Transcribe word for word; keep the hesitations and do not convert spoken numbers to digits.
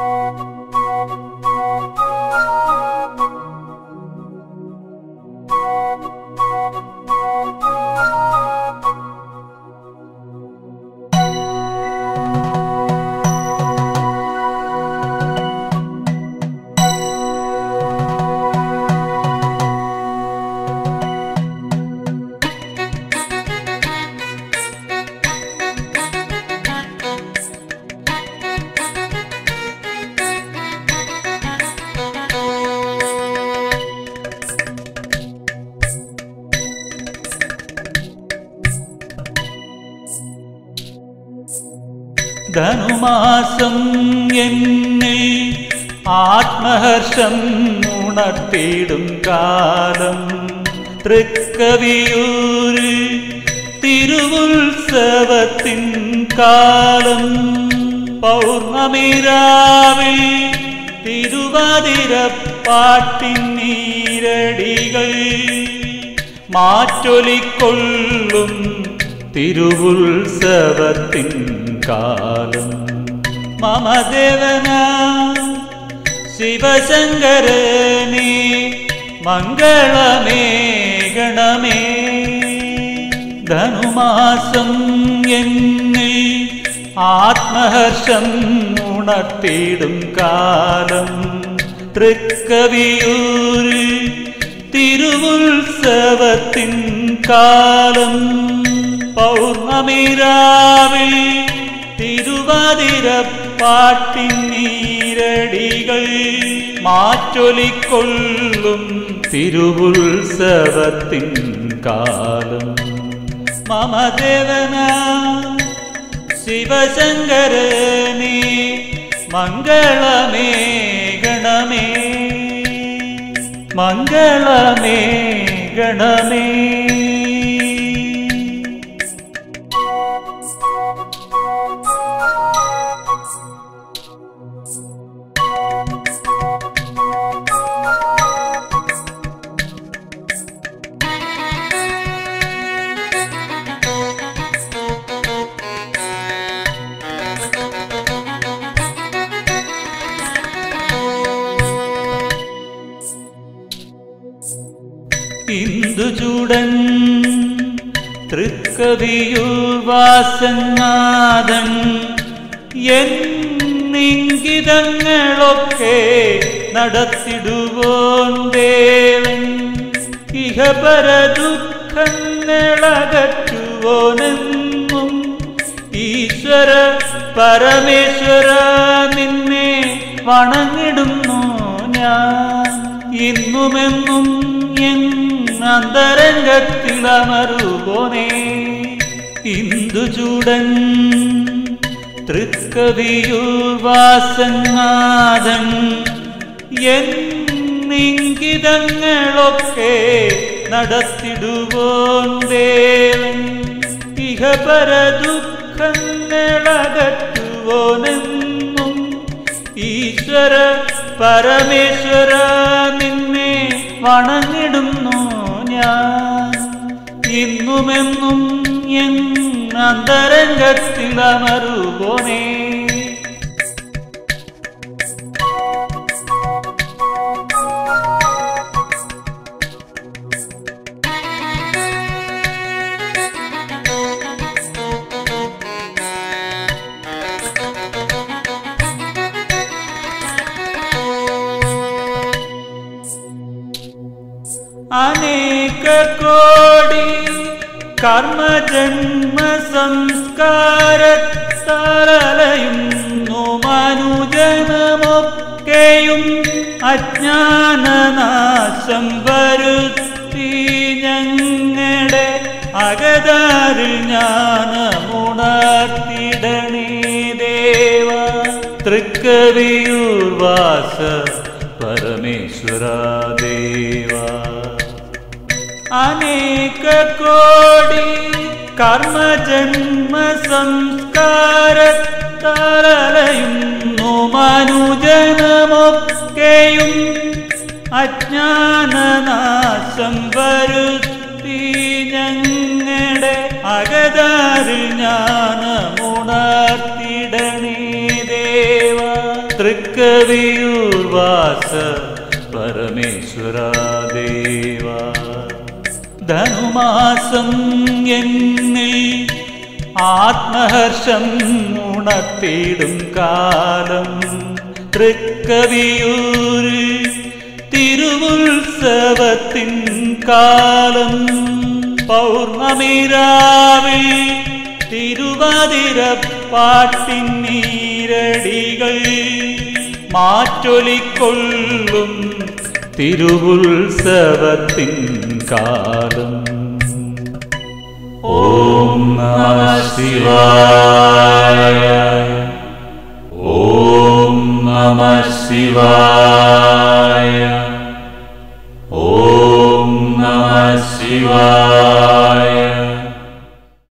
ധനുമാസം എന്നിൽ ആത്മഹർഷം ഉണർത്തിടും കാലം തൃക്കവിയൂരിൽ തിരുവുത്സവത്തിൻ കാലം പൗർണമിരാവിൽ തിരുവാതിരപ്പാട്ടിൻ നീരടികൾ മാറ്റൊലിക്കൊള്ളും തിരുവുത്സവത്തിൻ കാലം മമദേവന ശിവശങ്കരനേ മംഗളമേ ഗണമേ ധനുമാസം എന്നിൽ ആത്മഹർഷം ഉണർത്തിടും കാലം തൃക്കവിയൂരിൽ തിരുവുത്സവത്തിൻ കാലം പൗർണമിരാവിൽ തിരുവാതിരപ്പാട്ടിൻ നീരടികൾ മാറ്റൊലിക്കൊള്ളും തിരുവുത്സവത്തിൻ കാലം മമദേവന ശിവശങ്കരനേ മംഗളമേ ഗണമേ മംഗളമേ ഗണമേ ഇന്ദുചൂടൻ തൃക്കവിയൂർ വാസനാഥൻ എന്നിംഗിതങ്ങളൊക്കെ നടത്തിടുവോൻ ദേവൻ ഇഹപര ദുഃഖങ്ങളകറ്റുവോനെന്നും ഈശ്വര പരമേശ്വര നിന്നെ വണങ്ങിടുന്നു ഞാൻ ഇന്നുമെന്നും അന്തരംഗത്തിലമരുവോനേ ഇന്ദുചൂടൻ തൃക്കവിയൂർ വാസനാഥൻ എന്നിംഗിതങ്ങളൊക്കെ നടത്തിടുവോൻ ദേവൻ ഇഹപര ദുഃഖങ്ങളകറ്റുവോനെന്നും ഈശ്വര പരമേശ്വര നിന്നെ വണങ്ങിടുന്നു ഞാൻ ഇന്നുമെന്നും അന്തരംഗത്തിലമരുവോനേ അനേക കോടി കർമ്മജന്മ സംസ്കാരത്താലയുന്നു മനുജനമൊക്കെയും അജ്ഞാനനാശം വരുത്തി ഞങ്ങളുടെ അകതാരിൽ ജ്ഞാനമുണർത്തിടണേ ദേവ തൃക്കവിയൂർ വാസ പരമേശ്വര ദേവ അനേക കോടി കർമ്മജന്മ സംസ്കാരത്താലയുന്നു മനുജനമൊക്കെയും അജ്ഞാനനാശം വരുത്തി ഞങ്ങളുടെ അകതാരിൽ ജ്ഞാനമുണർത്തിടണേ ദേവ തൃക്ക തൃക്കവിയൂർ വാസ പരമേശ്വരാ ദേവാ. ധനുമാസം എന്നിൽ ആത്മഹർഷം ഉണർത്തിടും കാലം, തൃക്കവിയൂരിൽ തിരുവുത്സവത്തിൻ കാലം. പൗർണമിരാവിൽ തിരുവാതിരപ്പാട്ടിൻ നീരടികൾ മാറ്റൊലിക്കൊള്ളും തിരുവുത്സവത്തിൻ കാലം. ഓം നമഃ ശിവായ. ഓം നമഃ ശിവായ.